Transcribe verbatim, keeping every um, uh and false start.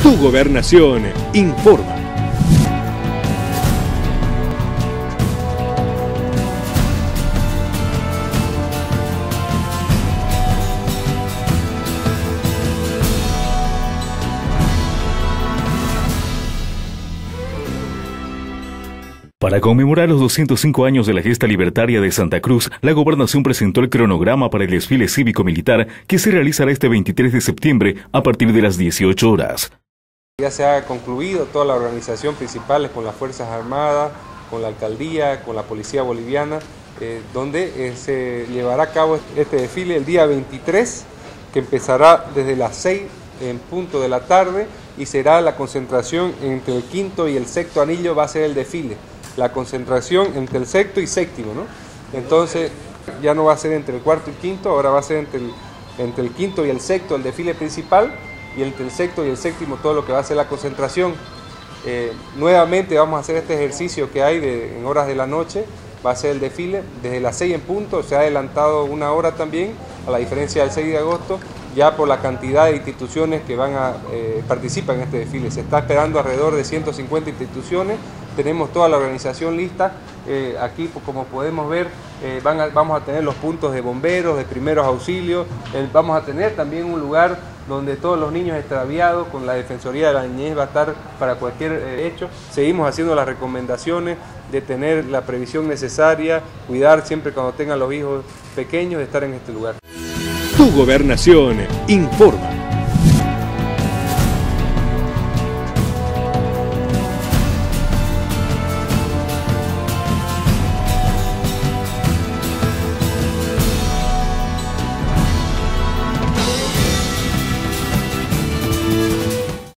Tu Gobernación informa. Para conmemorar los doscientos cinco años de la gesta libertaria de Santa Cruz, la Gobernación presentó el cronograma para el desfile cívico-militar que se realizará este veintitrés de septiembre a partir de las dieciocho horas. Ya se ha concluido toda la organización principal con las Fuerzas Armadas, con la Alcaldía, con la Policía Boliviana, eh, donde eh, se llevará a cabo este desfile el día veintitrés, que empezará desde las seis en punto de la tarde y será la concentración entre el quinto y el sexto anillo, va a ser el desfile. La concentración entre el sexto y séptimo, ¿no? Entonces ya no va a ser entre el cuarto y quinto, ahora va a ser entre el, entre el quinto y el sexto el desfile principal, y entre el sexto y el séptimo todo lo que va a ser la concentración. Eh, nuevamente vamos a hacer este ejercicio que hay de, en horas de la noche, va a ser el desfile desde las seis en punto, se ha adelantado una hora también, a la diferencia del seis de agosto, ya por la cantidad de instituciones que van a eh, participar en este desfile. Se está esperando alrededor de ciento cincuenta instituciones, tenemos toda la organización lista, eh, aquí como podemos ver eh, van a, vamos a tener los puntos de bomberos, de primeros auxilios, eh, vamos a tener también un lugar donde todos los niños extraviados con la Defensoría de la Niñez va a estar para cualquier eh, hecho. Seguimos haciendo las recomendaciones de tener la previsión necesaria, cuidar siempre cuando tengan los hijos pequeños de estar en este lugar. Tu Gobernación informa.